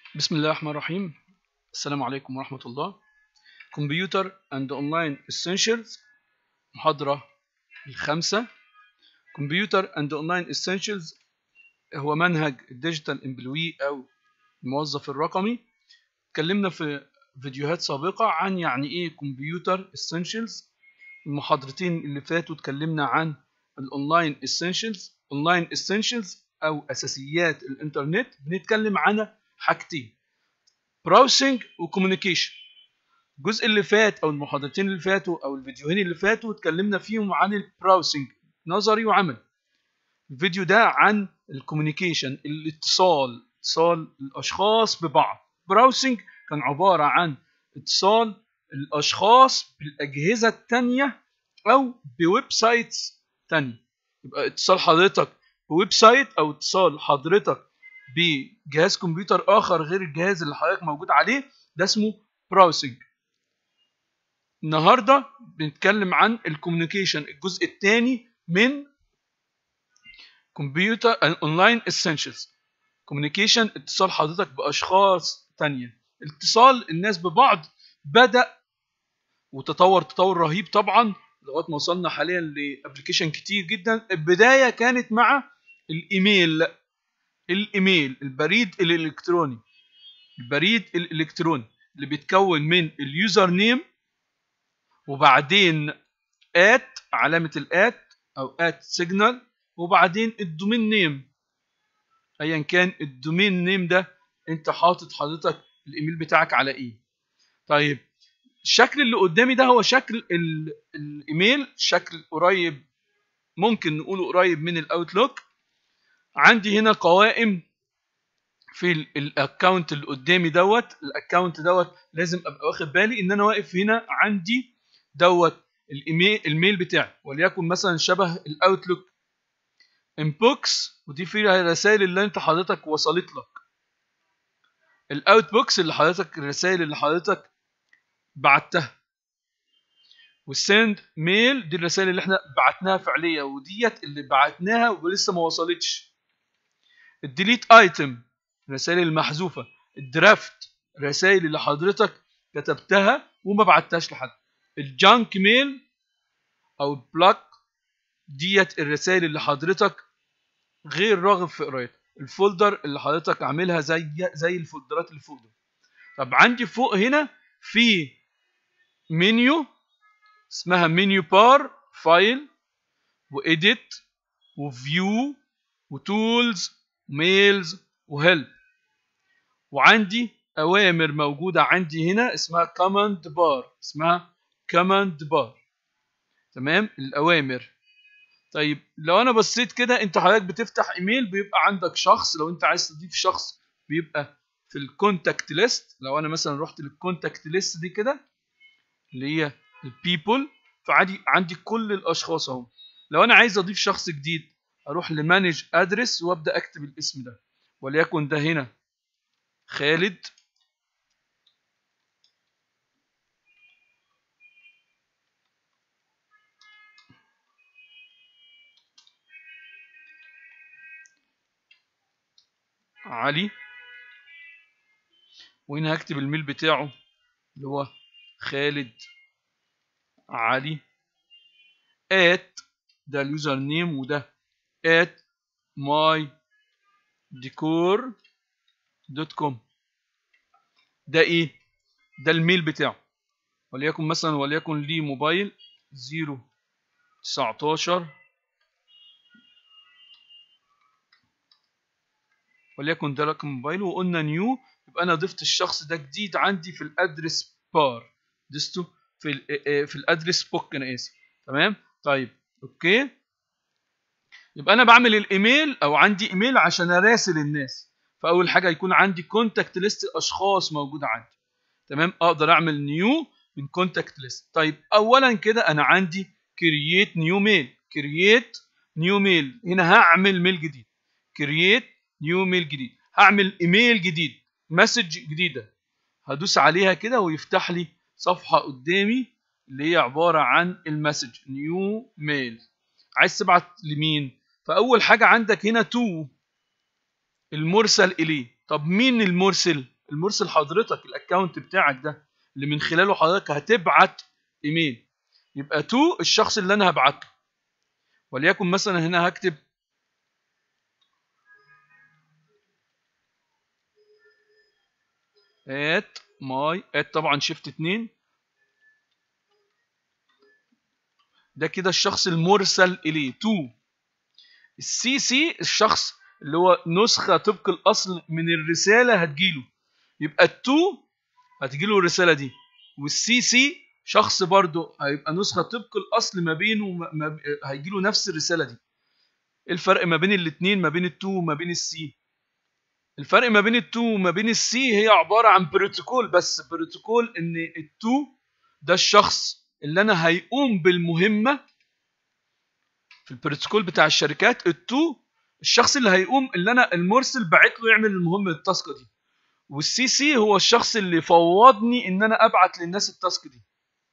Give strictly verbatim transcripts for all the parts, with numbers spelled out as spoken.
بسم الله الرحمن الرحيم. السلام عليكم ورحمة الله. Computer and Online Essentials، محاضرة الخامسة. Computer and Online Essentials هو منهج الديجيتال امبلوي أو الموظف الرقمي. اتكلمنا في فيديوهات سابقة عن يعني إيه Computer Essentials. المحاضرتين اللي فاتوا اتكلمنا عن الأونلاين Essentials. Online Essentials أو أساسيات الإنترنت بنتكلم عن حاجتين: براوسنج وكوميونيكيشن. الجزء اللي فات او المحاضرتين اللي فاتوا او الفيديوهين اللي فاتوا اتكلمنا فيهم عن البراوسنج نظري وعملي. الفيديو ده عن الكوميونيكيشن، الاتصال، اتصال الاشخاص ببعض. براوسنج كان عبارة عن اتصال الاشخاص بالاجهزة التانية او بويب سايتس تانية. يبقى اتصال حضرتك بويب سايت او اتصال حضرتك بجهاز كمبيوتر اخر غير الجهاز اللي حضرتك موجود عليه، ده اسمه براوسنج. النهارده بنتكلم عن الكوميونيكيشن، الجزء الثاني من كمبيوتر اونلاين اسينشالز. كوميونيكيشن اتصال حضرتك باشخاص تانية. اتصال الناس ببعض بدأ وتطور تطور رهيب طبعا لغايه ما وصلنا حاليا لابلكيشن كتير جدا. البدايه كانت مع الايميل. الايميل البريد الالكتروني البريد الالكتروني اللي بيتكون من اليوزر نيم وبعدين ات علامه الات او ات سيجنال وبعدين الدومين نيم. ايا كان الدومين نيم ده انت حاطط حضرتك الايميل بتاعك على ايه. طيب الشكل اللي قدامي ده هو شكل الايميل، شكل قريب، ممكن نقوله قريب من الاوتلوك. عندي هنا قوائم في الاكونت اللي قدامي دوت. الاكونت دوت لازم ابقى واخد بالي ان انا واقف هنا عندي دوت الايميل الميل بتاعي، وليكن مثلا شبه الاوتلوك انبوكس، ودي فيها الرسائل اللي انت حضرتك وصلت لك. الاوت بوكس اللي حضرتك الرسائل اللي حضرتك بعتها. والسند ميل دي الرسائل اللي احنا بعتناها فعليا وديت اللي بعتناها ولسه ما وصلتش. الديليت ايتم الرسائل المحذوفه. الدرافت الرسائل اللي حضرتك كتبتها وما بعتهاش لحد. الجانك ميل او البلاك ديت الرسائل اللي حضرتك غير راغب في قرايتها. الفولدر اللي حضرتك عاملها زي زي الفولدرات اللي فوق دول. طب عندي فوق هنا في منيو اسمها منيو بار، فايل وإيديت وفيو وتولز وميلز وهيلب. وعندي أوامر موجودة عندي هنا اسمها كوماند بار، اسمها كوماند بار. تمام، الأوامر. طيب لو أنا بصيت كده، أنت حضرتك بتفتح إيميل بيبقى عندك شخص، لو أنت عايز تضيف شخص بيبقى في الكونتاكت ليست. لو أنا مثلا رحت للكونتاكت ليست دي كده اللي هي البيبل، فعادي عندي كل الاشخاص اهو. لو انا عايز اضيف شخص جديد اروح لمانج ادرس وابدا اكتب الاسم ده، وليكن ده هنا خالد. علي. وهنا هكتب الميل بتاعه اللي هو خالد علي ات، ده اليوزر نيم، وده ات ماي ديكور دوت كوم. ده ايه؟ ده الميل بتاعه. وليكن مثلا وليكن لي موبايل صفر تسعتاشر، وليكن ده رقم موبايله، وقلنا نيو. يبقى انا ضفت الشخص ده جديد عندي في الادرس بار، دسته في ال في الادرس بوك، انا اسف. تمام. طيب اوكي، يبقى انا بعمل الايميل او عندي ايميل عشان اراسل الناس. فاول حاجه يكون عندي كونتاكت ليست اشخاص موجوده عندي. تمام، اقدر اعمل نيو من كونتاكت ليست. طيب اولا كده انا عندي كرييت نيو ميل. كرييت نيو ميل، هنا هعمل ميل جديد. كرييت نيو ميل جديد، هعمل ايميل جديد، مسج جديده. هدوس عليها كده ويفتح لي صفحه قدامي اللي هي عباره عن المسج نيو ميل. عايز تبعت لمين؟ فاول حاجه عندك هنا تو، المرسل اليه. طب مين المرسل؟ المرسل حضرتك الاكونت بتاعك ده اللي من خلاله حضرتك هتبعت ايميل. يبقى تو الشخص اللي انا هبعت له، وليكن مثلا هنا هكتب at my at طبعا شيفت اتنين، ده كده الشخص المرسل اليه تو. السي سي الشخص اللي هو نسخه طبق الاصل من الرساله هتجيله، يبقى التو هتجيله الرساله دي، والسي سي شخص برضه هيبقى نسخه طبق الاصل ما بينه وما هيجيله نفس الرساله دي. الفرق ما بين الاثنين ما بين التو وما بين السي، الفرق ما بين التو وما بين السي هي عباره عن بروتوكول بس. بروتوكول ان التو ده الشخص اللي انا هيقوم بالمهمه في البروتوكول بتاع الشركات. التو الشخص اللي هيقوم اللي انا المرسل بعت له يعمل المهمه التاسك دي، والسي سي هو الشخص اللي فوضني ان انا ابعت للناس التاسك دي.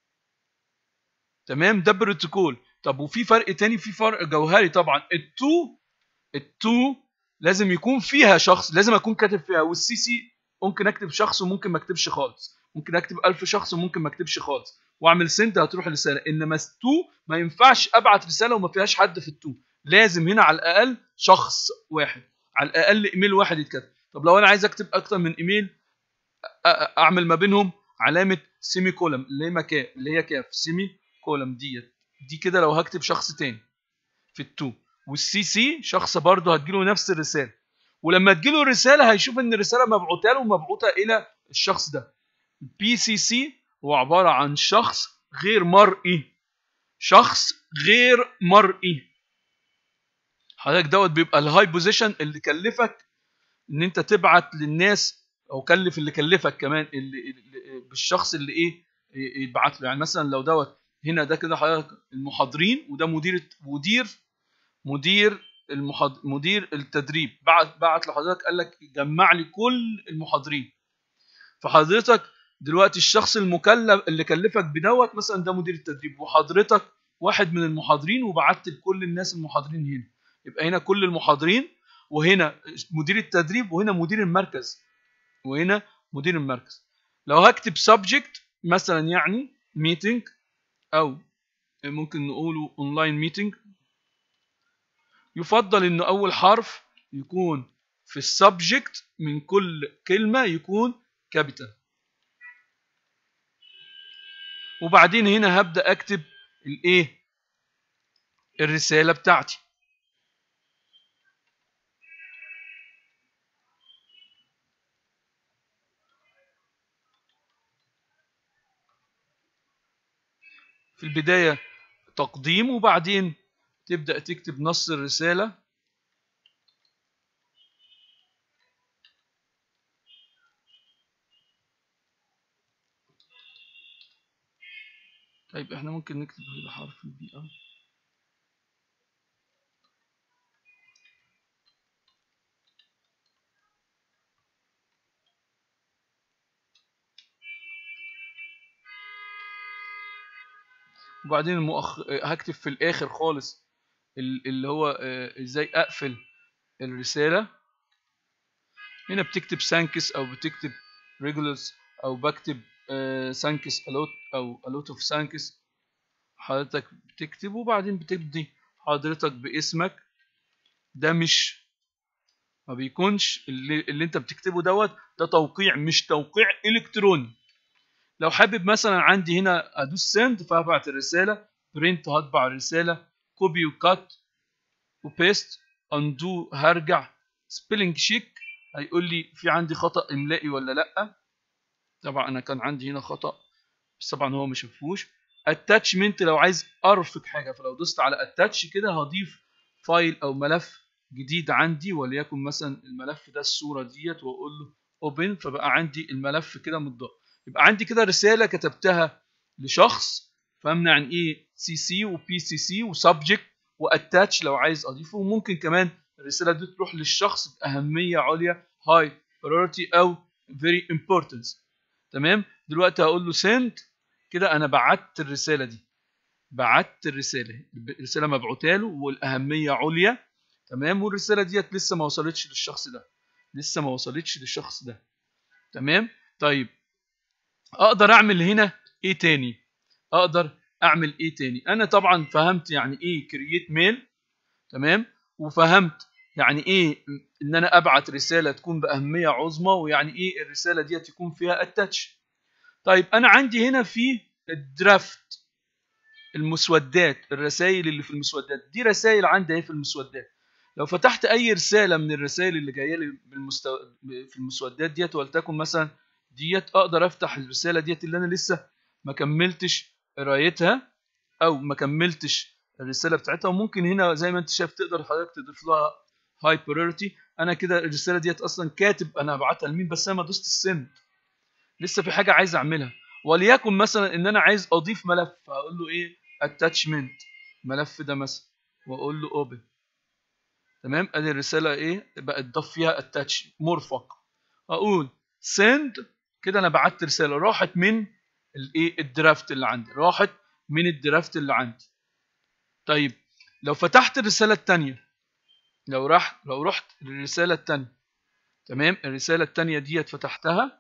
تمام، ده بروتوكول. طب وفي فرق تاني، في فرق جوهري طبعا. التو التو لازم يكون فيها شخص، لازم اكون كاتب فيها، والسي سي ممكن اكتب شخص وممكن ما اكتبش خالص، ممكن اكتب ألف شخص وممكن ما اكتبش خالص واعمل سند هتروح رساله. انما التو ما ينفعش ابعت رساله وما فيهاش حد في التو، لازم هنا على الاقل شخص واحد، على الاقل ايميل واحد يتكتب. طب لو انا عايز اكتب اكتر من ايميل اعمل ما بينهم علامه سيمي كولم اللي هي مكان اللي هي كاف سيمي كولم ديت دي كده لو هكتب شخص تاني في التو. والسي سي شخص برضه هتجيله نفس الرساله، ولما تجيله الرساله هيشوف ان الرساله مبعوثه له ومبعوثه الى الشخص ده. البي سي سي هو عباره عن شخص غير مرئي، شخص غير مرئي. حضرتك دوت بيبقى الهاي بوزيشن اللي كلفك ان انت تبعت للناس، او كلف اللي كلفك كمان اللي, اللي بالشخص اللي ايه يتبعت له. يعني مثلا لو دوت هنا ده كده حضرتك المحاضرين، وده مدير مدير مدير المحاض... مدير التدريب بعت بعت لحضرتك قال لك جمع لي كل المحاضرين. فحضرتك دلوقتي الشخص المكلف اللي كلفك بدوت مثلا ده مدير التدريب، وحضرتك واحد من المحاضرين وبعت لكل الناس المحاضرين هنا. يبقى هنا كل المحاضرين، وهنا مدير التدريب، وهنا مدير المركز، وهنا مدير المركز. لو هكتب subject مثلا يعني meeting، او ممكن نقوله online meeting، يفضل ان اول حرف يكون في السبجكت من كل كلمة يكون كابيتال. وبعدين هنا هبدأ اكتب الايه الرسالة بتاعتي. في البداية تقديم، وبعدين تبدأ تكتب نص الرسالة. طيب احنا ممكن نكتب هنا حرف البي ام. وبعدين المؤخ... هكتب في الاخر خالص اللي هو ازاي اقفل الرسالة. هنا بتكتب سانكس او بتكتب ريجولرز او بكتب سانكس الوت او الوت اوف سانكس. حضرتك بتكتب وبعدين بتبدي حضرتك باسمك. ده مش ما بيكونش اللي, اللي انت بتكتبه دوت ده توقيع، مش توقيع الكتروني. لو حابب مثلا عندي هنا ادوس سند فهبعت الرساله، برنت هطبع الرساله، كوبي وكات وبيست، اندو هرجع، سبيلنج شيك هيقول لي في عندي خطا املائي ولا لا. طبعا انا كان عندي هنا خطا بس طبعا هو ما شافوش. اتاتشمنت لو عايز ارفق حاجه، فلو دوست على اتاتش كده هضيف فايل او ملف جديد عندي، وليكن مثلا الملف ده الصوره ديت، واقول له اوبن، فبقى عندي الملف كده متضاف. يبقى عندي كده رساله كتبتها لشخص، فهمنا عن ايه سي سي وبي سي سي وسبجكت واتاتش لو عايز اضيفه. وممكن كمان الرساله دي تروح للشخص باهميه عليا هاي priority او very importance. تمام، دلوقتي هقول له send كده انا بعت الرساله دي، بعت الرساله الرساله مبعوثه له والاهميه عليا. تمام، والرساله ديت لسه ما وصلتش للشخص ده، لسه ما وصلتش للشخص ده. تمام. طيب اقدر اعمل هنا ايه تاني؟ اقدر اعمل ايه تاني؟ انا طبعا فهمت يعني ايه كرييت ميل، تمام، وفهمت يعني ايه ان انا ابعت رساله تكون باهميه عظمى، ويعني ايه الرساله دي تكون فيها اتاتش. طيب انا عندي هنا في الدرافت المسودات، الرسائل اللي في المسودات دي رسائل عندي اهي في المسودات. لو فتحت اي رساله من الرسائل اللي جايه لي بالمستو... في المسودات ديت، ولتكن مثلا ديت، اقدر افتح الرساله ديت اللي انا لسه ما كملتش قرايتها او ما كملتش الرساله بتاعتها. وممكن هنا زي ما انت شايف تقدر حضرتك تضيف لها هاي بريورتي. انا كده الرساله ديت اصلا كاتب انا هبعتها لمين، بس انا ما دوست السند، لسه في حاجه عايز اعملها. وليكن مثلا ان انا عايز اضيف ملف، هقول له ايه؟ اتاتشمنت، الملف ده مثلا، واقول له اوبن. تمام، ادي الرساله ايه بقت ضاف فيها اتاتش مرفق. اقول سند، كده انا بعت رساله راحت من الايه الدرافت اللي عندي، راحت من الدرافت اللي عندي. طيب لو فتحت الرساله الثانيه، لو راح لو رحت للرساله الثانيه، تمام، الرساله الثانيه ديت فتحتها،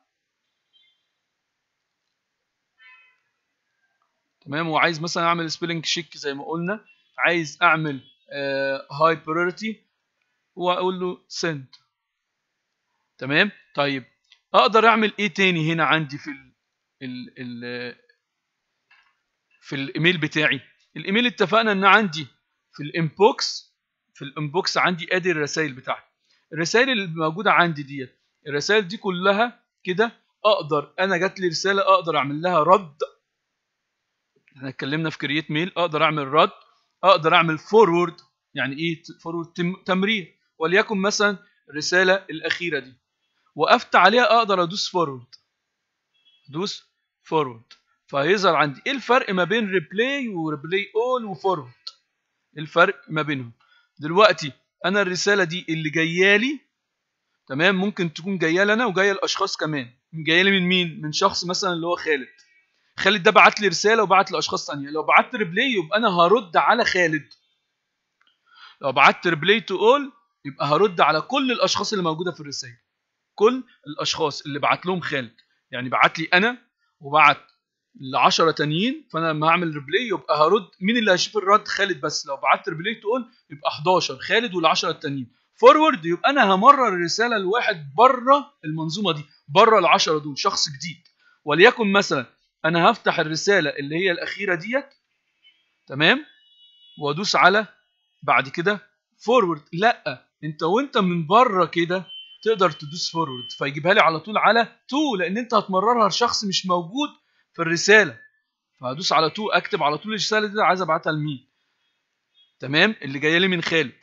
تمام، وعايز مثلا اعمل سبيلنج شيك زي ما قلنا، عايز اعمل هاي uh, بريورتي، واقول له سند. تمام. طيب اقدر اعمل ايه تاني هنا عندي في ال ال ال في الايميل بتاعي؟ الايميل اتفقنا ان عندي في الانبوكس، في الانبوكس عندي ادي الرسائل بتاعتي. الرسائل اللي موجوده عندي ديت، الرسائل دي كلها كده اقدر، انا جات لي رساله اقدر اعمل لها رد. احنا اتكلمنا في كرييت ميل، اقدر اعمل رد، اقدر اعمل فورورد. يعني ايه فورورد؟ تمرير. وليكن مثلا الرساله الاخيره دي وقفت عليها، اقدر ادوس فورورد، ادوس فورورد، فهيظهر عندي ايه الفرق ما بين ريبلاي وريبلاي اول وفورورد. الفرق ما بينهم دلوقتي، انا الرساله دي اللي جايه لي، تمام، ممكن تكون جايه لي انا وجايه لاشخاص كمان. جايه لي من مين؟ من شخص مثلا اللي هو خالد. خالد ده بعت لي رساله وبعت لاشخاص ثانيه. لو بعت ريبلاي يبقى انا هرد على خالد، لو بعت ريبلاي تو اول يبقى هرد على كل الاشخاص اللي موجوده في الرسائل، كل الاشخاص اللي بعت لهم خالد. يعني بعت لي انا وبعت ل عشرة تانيين، فانا لما هعمل ريبلاي يبقى هرد مين اللي هيشوف الرد؟ خالد بس. لو بعت ريبلاي تو اول يبقى حداشر خالد وال10 التانيين. فورورد يبقى انا همرر الرساله لواحد بره المنظومه دي، بره ال10 دول، شخص جديد. وليكن مثلا انا هفتح الرساله اللي هي الاخيره ديت، تمام، وادوس على بعد كده فورورد. لا، انت وانت من بره كده تقدر تدوس فورورد فيجيبها لي على طول على تو، لان انت هتمررها لشخص مش موجود في الرساله. فهدوس على تو، اكتب على طول الرساله دي عايز ابعتها لمين، تمام، اللي جايه لي من خالد.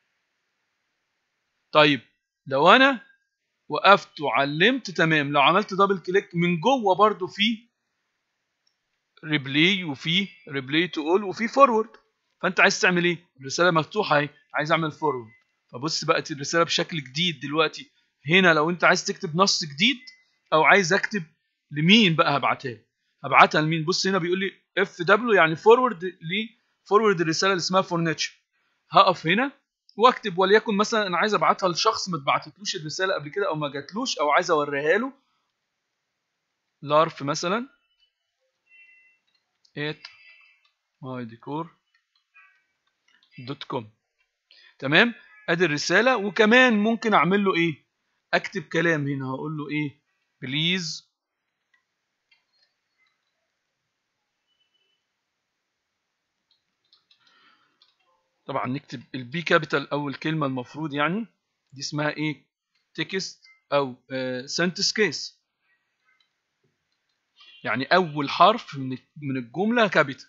طيب لو انا وقفت وعلمت، تمام، لو عملت دبل كليك من جوه برضو في ريبلاي وفي ريبلاي تو اول وفي فورورد. فانت عايز تعمل ايه؟ الرساله مفتوحه اهي، عايز اعمل فورورد. فبص بقت الرساله بشكل جديد دلوقتي. هنا لو انت عايز تكتب نص جديد او عايز اكتب لمين بقى هبعتها، هبعتها لمين؟ بص هنا بيقول لي اف دبليو يعني فورورد، ل فورورد الرساله اللي اسمها فورنيتشر. هقف هنا واكتب، وليكن مثلا انا عايز ابعتها لشخص ما اتبعتتلوش الرساله قبل كده او ما جاتلوش، او عايز اوريها له، لارف مثلا ات ماي ديكور دوت كوم. تمام، ادي الرساله. وكمان ممكن اعمل له ايه؟ اكتب كلام هنا، هقول له ايه؟ بليز طبعا نكتب البي كابيتال اول كلمه المفروض، يعني دي اسمها ايه؟ تكست او سنتنس كيس، يعني اول حرف من من الجمله كابيتال.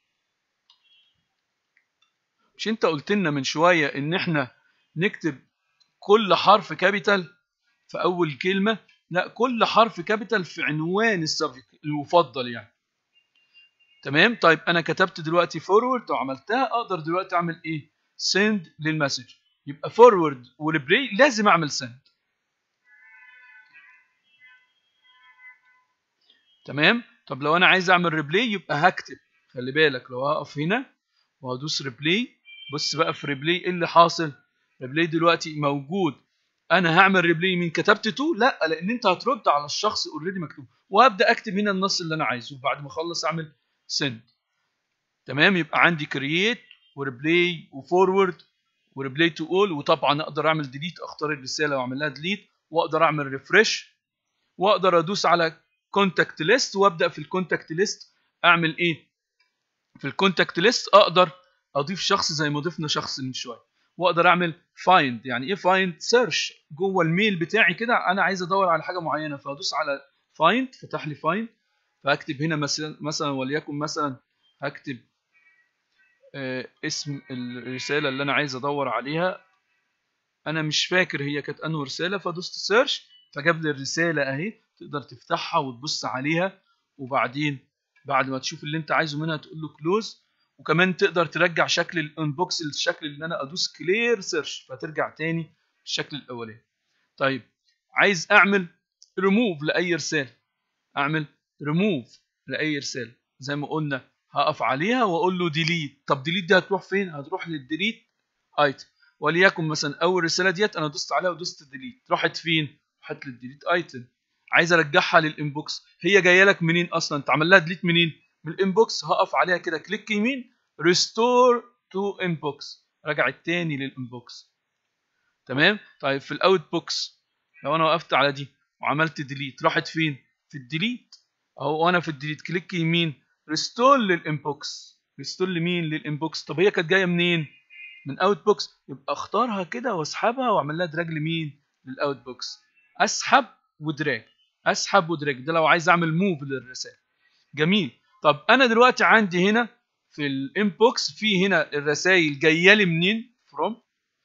مش انت قلت لنا من شويه ان احنا نكتب كل حرف كابيتال في اول كلمه؟ لا، كل حرف كابيتال في عنوان السبجكت المفضل يعني. تمام. طيب انا كتبت دلوقتي فورورد وعملتها، اقدر دلوقتي اعمل ايه؟ سند للمسج. يبقى فورورد وريبلاي لازم اعمل سند. تمام. طب لو انا عايز اعمل ريبلاي يبقى هكتب، خلي بالك، لو هقف هنا وهدوس ريبلاي، بص بقى في ريبلاي ايه اللي حاصل؟ ريبلاي دلوقتي موجود انا هعمل ريبلاي من كتبت تو؟ لا، لان انت هترد على الشخص اوريدي مكتوب، وابدا اكتب هنا النص اللي انا عايزه، وبعد ما اخلص اعمل سند. تمام، يبقى عندي كرييت وريبلاي وفورورد وريبلاي تو اول، وطبعا اقدر اعمل ديليت، اختار الرساله واعمل لها ديليت، واقدر اعمل ريفرش، واقدر ادوس على كونتاكت ليست، وابدا في الكونتاكت ليست اعمل ايه؟ في الكونتاكت ليست اقدر اضيف شخص زي ما ضفنا شخص من شويه، واقدر اعمل فايند. يعني ايه فايند؟ سيرش جوه الميل بتاعي كده، انا عايز ادور على حاجه معينه، فادوس على فايند، فتح لي فايند، فاكتب هنا مثلا مثلا وليكن مثلا هكتب آه اسم الرساله اللي انا عايز ادور عليها، انا مش فاكر هي كانت انه رساله، فدوست سيرش فجاب لي الرساله اهي، تقدر تفتحها وتبص عليها، وبعدين بعد ما تشوف اللي انت عايزه منها تقول له كلوز، وكمان تقدر ترجع شكل الانبوكس للشكل اللي انا ادوس كلير سيرش فترجع تاني بالشكل الاولاني. طيب عايز اعمل ريموف لاي رساله، اعمل ريموف لاي رساله زي ما قلنا، هقف عليها واقول له ديليت. طب ديليت دي هتروح فين؟ هتروح للديليت ايتم، وليكن مثلا اول رساله ديت انا دوست عليها ودوست ديليت، راحت فين؟ راحت للديليت ايتم. عايز ارجعها للانبوكس، هي جايه لك منين اصلا؟ انت عمل لها ديليت منين؟ من الانبوكس. هقف عليها كده كليك يمين، ريستور تو انبوكس، رجعت تاني للانبوكس. تمام. طيب في الاوت بوكس لو انا وقفت على دي وعملت ديليت، راحت فين؟ في الديليت اهو، وانا في الديليت كليك يمين، ريستور للانبوكس. ريستور لمين؟ للانبوكس. طب هي كانت جايه منين؟ من اوت بوكس، يبقى اختارها كده واسحبها واعمل لها دراج لمين؟ للاوت بوكس. اسحب ودراج، اسحب ودراج، ده لو عايز اعمل موف للرسائل. جميل. طب انا دلوقتي عندي هنا في الانبوكس في هنا الرسائل جايه لي منين؟ فروم،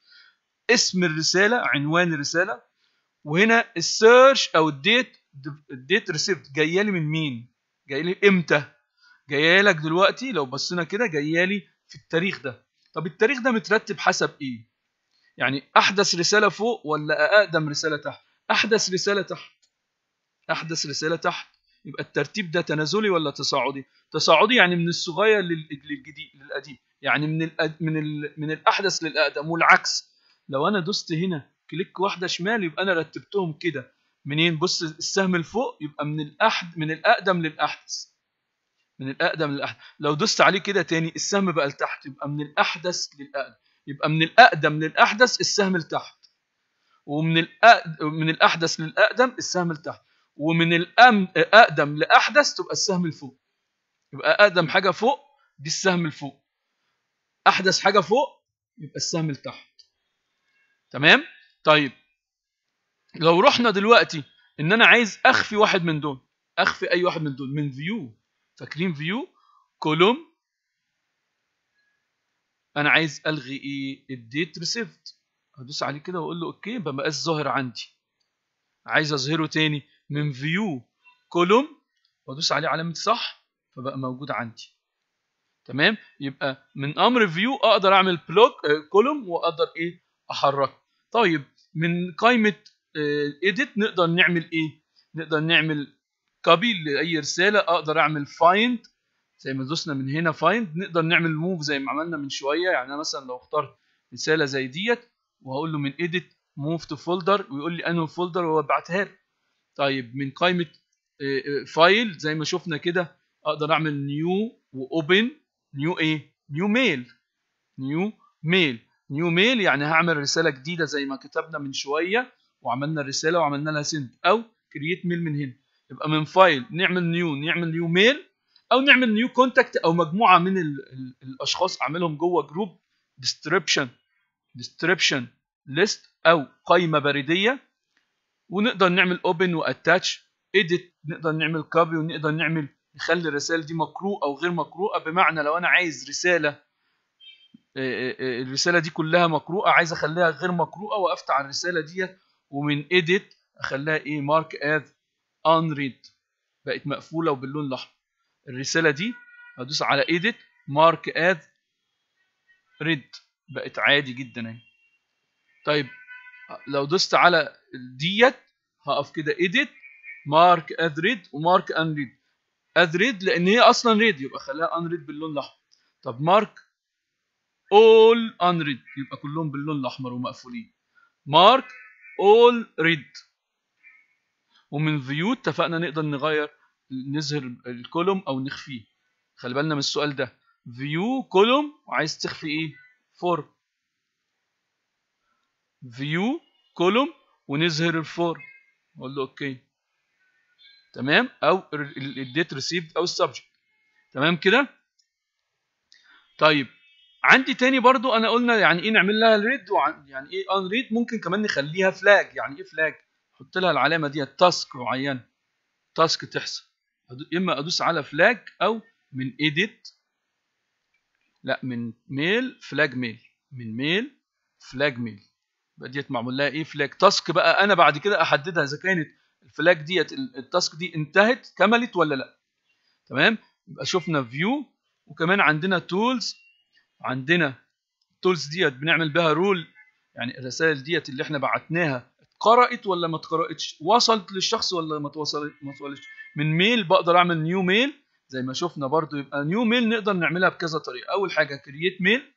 اسم الرساله، عنوان الرساله، وهنا السيرش او الديت، الديت ريسيفد جايه لي من مين؟ جايه لي امتى؟ جايه لك دلوقتي لو بصينا كده جايه لي في التاريخ ده. طب التاريخ ده مترتب حسب ايه؟ يعني احدث رساله فوق ولا اقدم رساله تحت؟ احدث رساله تحت، احدث رساله تحت. يبقى الترتيب ده تنازلي ولا تصاعدي؟ تصاعدي، يعني من الصغير للجديد للقديم، يعني من الأد... من ال... من الاحدث للاقدم، والعكس. لو انا دوست هنا كليك واحده شمال يبقى انا رتبتهم كده منين؟ بص السهم الفوق يبقى من الاحد من الاقدم للاحدث، من الاقدم للاحدث. لو دوست عليه كده تاني السهم بقى لتحت، يبقى من الاحدث للاقدم، يبقى من الاقدم للاحدث السهم لتحت، ومن الأقد... من الاحدث للاقدم السهم لتحت، ومن الاقدم لاحدث تبقى السهم لفوق. يبقى اقدم حاجه فوق دي السهم لفوق، احدث حاجه فوق يبقى السهم لتحت. تمام. طيب لو رحنا دلوقتي ان انا عايز اخفي واحد من دول، اخفي اي واحد من دول من فيو، فاكرين فيو كولوم، انا عايز الغي ايه؟ الديت ريسيفد، هدوس عليه كده واقول له اوكي، ما بقاش ظاهر عندي. عايز اظهره تاني من فيو كولوم وادوس عليه علامه صح فبقى موجود عندي. تمام. يبقى من امر فيو اقدر اعمل بلوك كولوم واقدر ايه؟ احركه. طيب من قائمه اديت نقدر نعمل ايه؟ نقدر نعمل كوبي لاي رساله، اقدر اعمل فايند زي ما دوسنا من هنا فايند، نقدر نعمل موف زي ما عملنا من شويه. يعني انا مثلا لو اخترت رساله زي ديت وهقول له من اديت موف تو فولدر ويقول لي انه فولدر وابعتها له. طيب من قائمه فايل زي ما شفنا كده اقدر اعمل نيو واوبن، نيو ايه؟ نيو ميل، نيو ميل، نيو ميل يعني هعمل رساله جديده زي ما كتبنا من شويه وعملنا الرساله وعملنا لها سند، او كرييت ميل من هنا. يبقى من فايل نعمل نيو، نعمل نيو ميل، او نعمل نيو كونتاكت، او مجموعه من ال ال الاشخاص اعملهم جوه جروب ديسكريبشن، ديسكريبشن ليست او قائمه بريديه، ونقدر نعمل اوبن واتاتش اديت، نقدر نعمل كوبي، ونقدر نعمل نخلي الرسائل دي مقروءه او غير مقروءه. بمعنى لو انا عايز رساله الرساله دي كلها مقروءه عايز اخليها غير مقروءه، وقفت على الرساله دي ومن اديت اخليها ايه؟ مارك از انريد، بقت مقفوله وباللون الاحمر. الرساله دي هدوس على اديت مارك از ريد بقت عادي جدا اهي. طيب لو دوست على ديت هقف كده اديت مارك از ريد ومارك ان ريد، از ريد لان هي اصلا ريد يبقى خليها ان ريد باللون الاحمر. طب مارك اول ان ريد يبقى كلهم باللون الاحمر ومقفولين. مارك all read. ومن فيو اتفقنا نقدر نغير نظهر الكولوم او نخفيه. خلي بالنا من السؤال ده، فيو كولوم وعايز تخفي ايه؟ فور. فيو كولوم ونظهر الفور، اقول له اوكي. تمام، او الديت ريسيفد او السبجكت. تمام كده. طيب عندي تاني برضو، انا قلنا يعني ايه نعمل لها ريد يعني ايه ان ريد. ممكن كمان نخليها فلاج. يعني ايه فلاج؟ احط لها العلامه دي تاسك معينه، تاسك تحصل، اما ادوس على فلاج او من ايديت، لا من ميل فلاج ميل، من ميل فلاج ميل. يبقى ديت معمول لها ايه؟ فلاج. تاسك بقى انا بعد كده احددها اذا كانت الفلاج ديت التاسك دي انتهت كملت ولا لا. تمام. يبقى شفنا فيو، وكمان عندنا تولز. عندنا التولز ديت بنعمل بها رول، يعني الرسائل ديت اللي احنا بعتناها اتقرأت ولا ما اتقرأتش، وصلت للشخص ولا ما توصلت ما توصلتش. من ميل بقدر اعمل نيو ميل زي ما شفنا برضو. يبقى نيو ميل نقدر نعملها بكذا طريقه. اول حاجه كرييت ميل،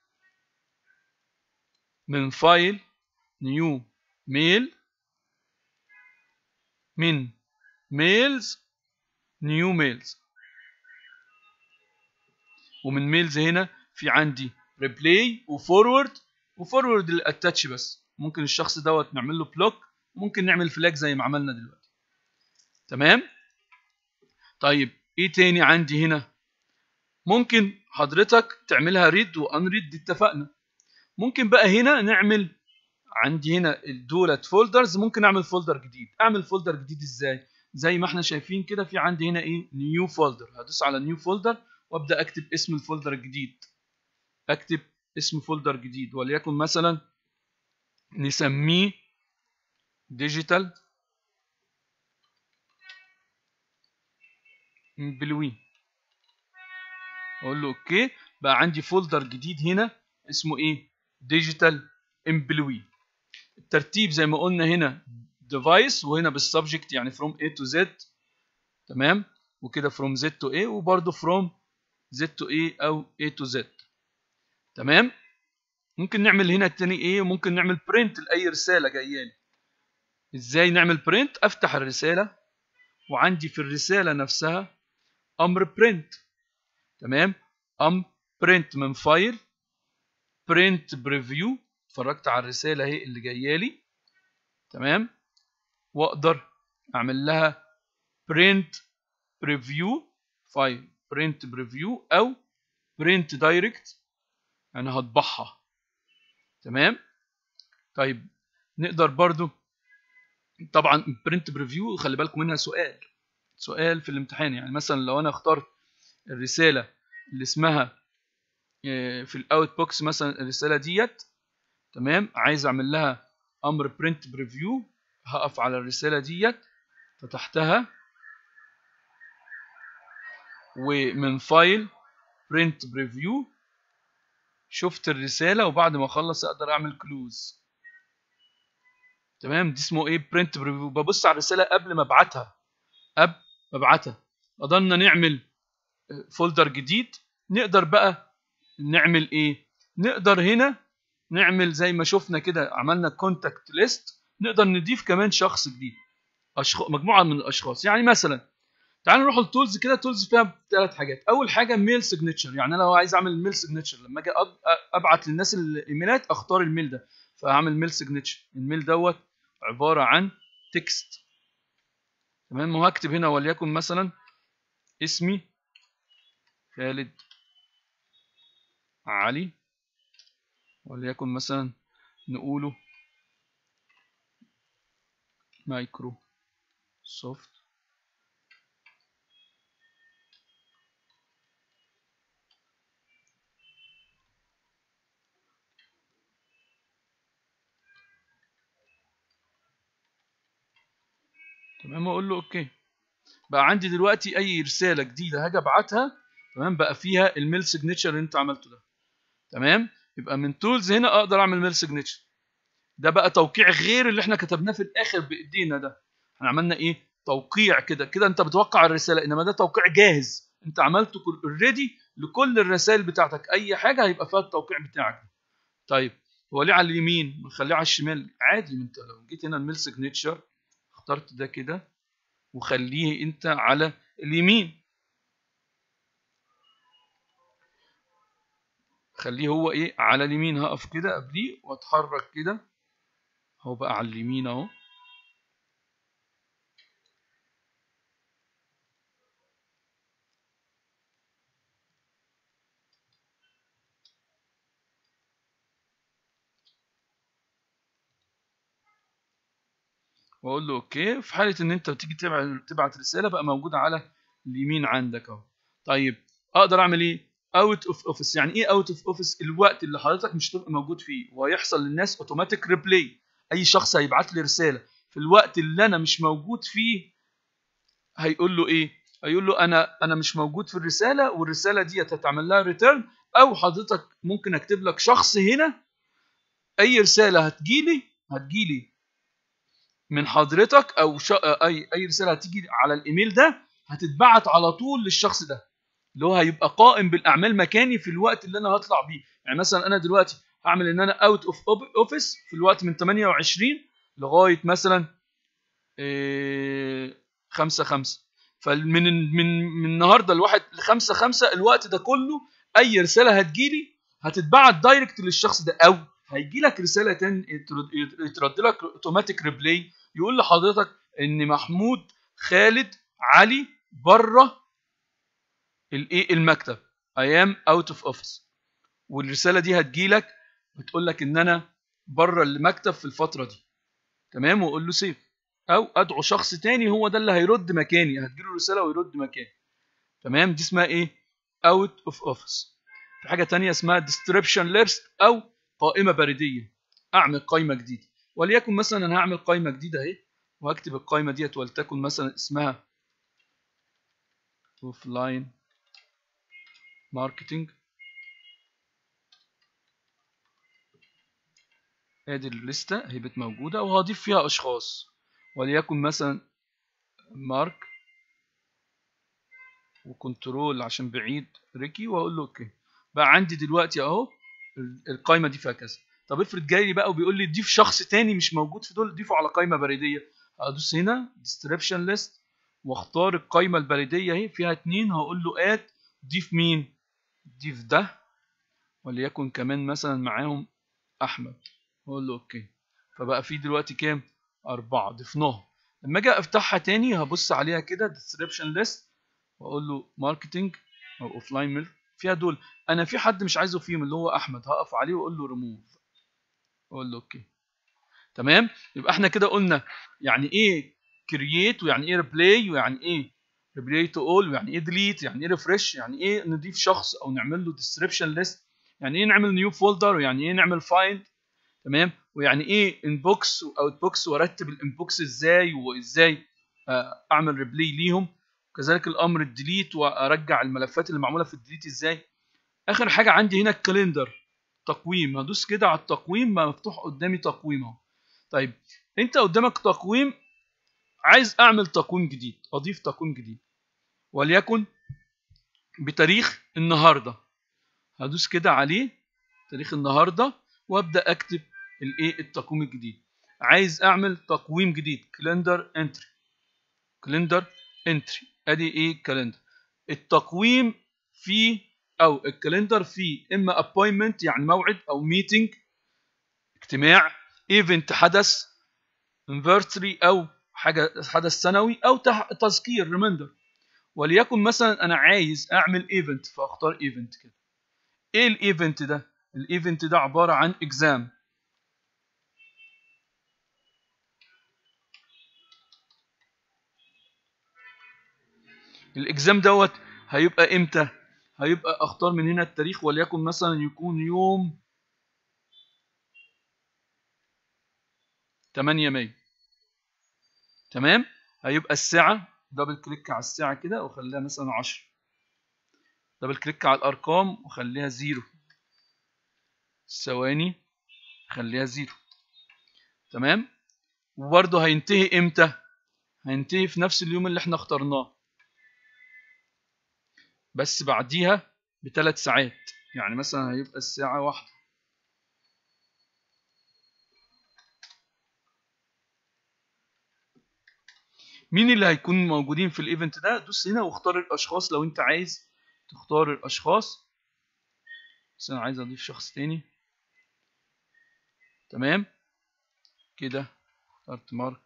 من فايل نيو ميل، من ميلز نيو ميلز. ومن ميلز هنا في عندي ريبلاي وفورورد. وفورورد للاتاتش بس، ممكن الشخص دوت نعمل له بلوك، ممكن نعمل فلاج زي ما عملنا دلوقتي. تمام. طيب ايه تاني عندي هنا؟ ممكن حضرتك تعملها ريد وان ريد، اتفقنا. ممكن بقى هنا نعمل عندي هنا دولت فولدرز، ممكن اعمل فولدر جديد. اعمل فولدر جديد ازاي؟ زي ما احنا شايفين كده، في عندي هنا ايه؟ نيو فولدر. هدوس على نيو فولدر وابدا اكتب اسم الفولدر الجديد. اكتب اسم فولدر جديد، وليكن مثلا نسميه ديجيتال امبلوي. اقول له اوكي. بقى عندي فولدر جديد هنا اسمه ايه؟ ديجيتال امبلوي. الترتيب زي ما قلنا هنا ديفايس، وهنا بالسبجكت يعني from A to Z. تمام. وكده from Z to A، وبرده from Z to A او A to Z. تمام. ممكن نعمل هنا التاني ايه؟ ممكن نعمل برنت لاي رساله جايه لي. ازاي نعمل برنت؟ افتح الرساله، وعندي في الرساله نفسها امر برنت. تمام. امر برنت من فايل برنت بريفيو. اتفرجت على الرساله اهي اللي جايه لي. تمام. واقدر اعمل لها برنت بريفيو فايل برنت بريفيو او برنت دايركت، يعني هطبعها. تمام. طيب نقدر برضو طبعا برنت بريفيو خلي بالكم منها سؤال سؤال في الامتحان. يعني مثلا لو انا اخترت الرساله اللي اسمها في الاوت بوكس مثلا الرساله ديت، تمام، عايز اعمل لها امر برنت بريفيو، هقف على الرساله ديت، فتحتها ومن فايل برنت بريفيو شفت الرساله، وبعد ما اخلص اقدر اعمل كلوز. تمام. دي اسمه ايه؟ برنت بريفيو. ببص على الرساله قبل ما ابعتها قبل ما ابعتها. قدرنا نعمل فولدر جديد. نقدر بقى نعمل ايه؟ نقدر هنا نعمل زي ما شفنا كده، عملنا كونتاكت ليست. نقدر نضيف كمان شخص جديد، أشخاص، مجموعه من الاشخاص. يعني مثلا تعالوا نروح للتولز كده. تولز فيها ثلاث حاجات. اول حاجه ميل سيجنتشر. يعني انا لو عايز اعمل ميل سيجنتشر، لما اجي ابعت للناس الايميلات اختار الميل ده، فاعمل ميل سيجنتشر. الميل دوت عباره عن تكست. تمام. وهكتب هنا وليكن مثلا اسمي خالد علي، وليكن مثلا نقوله مايكروسوفت. تمام. اقول له اوكي. بقى عندي دلوقتي اي رساله جديده هاجي ابعتها، تمام، بقى فيها الميل سيجنتشر اللي انت عملته ده. تمام. يبقى من تولز هنا اقدر اعمل ميل سيجنتشر. ده بقى توقيع غير اللي احنا كتبناه في الاخر بايدينا ده. احنا عملنا ايه؟ توقيع كده كده انت بتوقع الرساله، انما ده توقيع جاهز انت عملته اوريدي لكل الرسائل بتاعتك. اي حاجه هيبقى فيها التوقيع بتاعك. طيب هو ليه على اليمين؟ نخليه على الشمال عادي. انت لو جيت هنا الميل سيجنتشر اخترت ده كده وخليه انت على اليمين، خليه هو ايه على اليمين. هقف كده قبليه واتحرك كده، هو بقى على اليمين اهو. واقول له اوكي. في حاله ان انت بتيجي تبعت تبعت رساله بقى موجوده على اليمين عندك اهو. طيب اقدر اعمل ايه؟ اوت اوف اوفيس. يعني ايه اوت اوف اوفيس؟ الوقت اللي حضرتك مش هتبقى موجود فيه وهيحصل للناس اوتوماتيك ريبلاي. اي شخص هيبعت لي رساله في الوقت اللي انا مش موجود فيه هيقول له ايه؟ هيقول له انا انا مش موجود في الرساله، والرساله دي هتتعمل لها ريتيرن، او حضرتك ممكن اكتب لك شخص هنا اي رساله هتجيلي هتجيلي من حضرتك، او ش... اي اي رساله هتيجي على الايميل ده هتتبعت على طول للشخص ده، اللي هو هيبقى قائم بالاعمال مكاني في الوقت اللي انا هطلع بيه. يعني مثلا انا دلوقتي هعمل ان انا اوت اوف اوفيس في الوقت من ثمانية وعشرين لغايه مثلا خمسة خمسة. فمن من من النهارده لواحد لخمسة خمسة الوقت ده كله اي رساله هتجيلي هتتبعت دايركت للشخص ده، او هيجي لك رساله تاني يترد لك اوتوماتيك ريبلاي يقول لحضرتك ان محمود خالد علي بره الايه المكتب، ايام اوت اوف اوفيس. والرساله دي هتجي لك بتقول لك ان انا بره المكتب في الفتره دي، تمام. واقول له سيف، او ادعو شخص تاني هو ده اللي هيرد مكاني، هتجيله رساله ويرد مكاني، تمام. دي اسمها ايه؟ اوت اوف اوفيس. في حاجه تانية اسمها ديسكريبشن ليست او قائمه بريديه. اعمل قائمه جديده، وليكن مثلا انا هعمل قائمه جديده اهي، وهكتب القائمه ديت ولتكن مثلا اسمها اوف لاين ماركتنج. ادي الليسته هي بت موجوده، وهضيف فيها اشخاص، وليكن مثلا مارك وكنترول عشان بعيد ريكي، واقول له اوكي. بقى عندي دلوقتي اهو القائمه دي فيها كذا. طب افرض جاي لي بقى وبيقول لي ضيف شخص تاني مش موجود في دول، ضيفه على قائمه بريديه. هدوس هنا ديسكريبشن ليست واختار القائمه البريديه اهي فيها اتنين، هقول له اد ضيف مين؟ ضيف ده، وليكن كمان مثلا معاهم احمد، واقول له اوكي. فبقى في دلوقتي كام؟ اربعه ضفناهم. لما اجي افتحها تاني هبص عليها كده ديسكريبشن ليست واقول له ماركتنج او اوف لاين ميل، فيها دول. انا في حد مش عايزه فيهم اللي هو احمد، هقف عليه واقول له ريموف، اقول له اوكي، تمام. يبقى احنا كده قلنا يعني ايه كرييت، ويعني ايه ريبلاي، ويعني ايه ريبلاي تو اول، ويعني ايه ديليت، يعني ايه ريفرش، يعني ايه نضيف شخص او نعمل له ديسكريبشن ليست، يعني ايه نعمل نيو فولدر، ويعني ايه نعمل فايند، تمام. ويعني ايه انبوكس واوت بوكس، وارتب الانبوكس ازاي، وازاي اعمل ريبلاي ليهم. وكذلك الامر الديليت، وارجع الملفات اللي معموله في الديليت ازاي. اخر حاجه عندي هنا الكالندر، تقويم. هدوس كده على التقويم، ما مفتوح قدامي تقويم اهو. طيب انت قدامك تقويم، عايز اعمل تقويم جديد، اضيف تقويم جديد وليكن بتاريخ النهارده. هدوس كده عليه تاريخ النهارده وابدا اكتب الايه التقويم الجديد. عايز اعمل تقويم جديد، كالندر انتري، كالندر انتري، ادي ايه كالندر. التقويم فيه او الكالندر فيه اما ابوينتمنت يعني موعد، او ميتنج اجتماع، ايفنت حدث، انفرتري او حاجه حدث سنوي، او تذكير ريمايندر. وليكن مثلا انا عايز اعمل ايفنت، فاختار ايفنت كده. ايه الايفنت ده؟ الايفنت ده عباره عن اكزام. الاكزام دوت هيبقى امتى؟ هيبقى اختار من هنا التاريخ، وليكن مثلا يكون يوم ثمانية مايو، تمام. هيبقى الساعه، دبل كليك على الساعه كده وخليها مثلا عشرة، دبل كليك على الارقام وخليها زيرو، الثواني خليها زيرو، تمام. وبرضه هينتهي امتى؟ هينتهي في نفس اليوم اللي احنا اخترناه، بس بعديها بثلاث ساعات. يعني مثلا هيبقى الساعة واحدة، مين اللي هيكون موجودين في الايفنت ده؟ دوس هنا واختار الاشخاص لو انت عايز تختار الاشخاص. بس انا عايز اضيف شخص تاني. تمام كده اخترت مارك.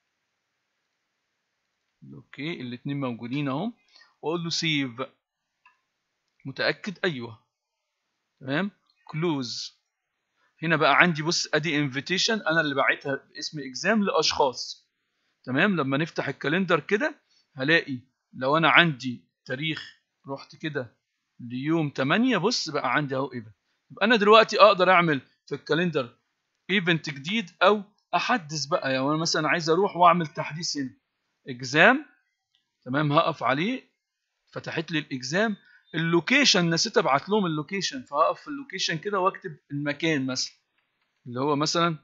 اوكي الاتنين موجودين اهو، واقول له سيف. متاكد؟ ايوه تمام. كلوز. هنا بقى عندي بص ادي انفيتيشن انا اللي باعتها باسم اكزام لاشخاص. تمام. لما نفتح الكالندر كده هلاقي لو انا عندي تاريخ رحت كده ليوم تمانية، بص بقى عندي اهو ايفنت. يبقى انا دلوقتي اقدر اعمل في الكالندر ايفنت جديد او احدث بقى. يعني انا مثلا عايز اروح واعمل تحديث هنا اكزام. تمام هقف عليه فتحت لي الاكزام. اللوكيشن نسيت ابعت لهم اللوكيشن، فهقف في اللوكيشن كده واكتب المكان مثلا اللي هو مثلا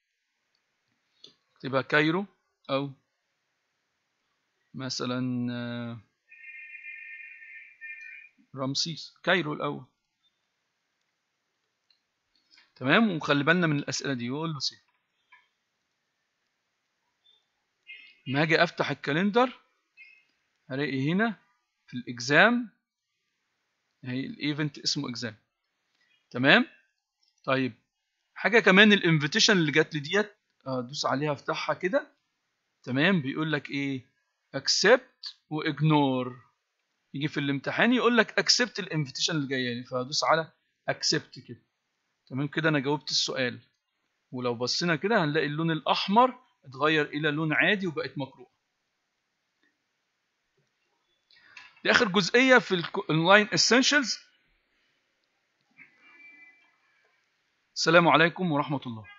اكتبها كايرو او مثلا رمسيس. كايرو الاول. تمام. وخلي بالنا من الاسئله دي واقول له سيف. لما هاجي افتح الكالندر هلاقي هنا في الاكزام هي الايفنت اسمه اكزام. تمام. طيب حاجه كمان الانفيتيشن اللي جات لي ديت ادوس عليها افتحها كده. تمام. بيقول لك ايه؟ اكسبت واجنور. يجي في الامتحان يقول لك اكسبت الانفيتيشن اللي جايه لي، فهدوس على اكسبت كده. تمام كده انا جاوبت السؤال. ولو بصينا كده هنلاقي اللون الاحمر اتغير الى لون عادي وبقت مقروءه. دي اخر جزئيه في الاونلاين اسينشالز. السلام عليكم ورحمه الله.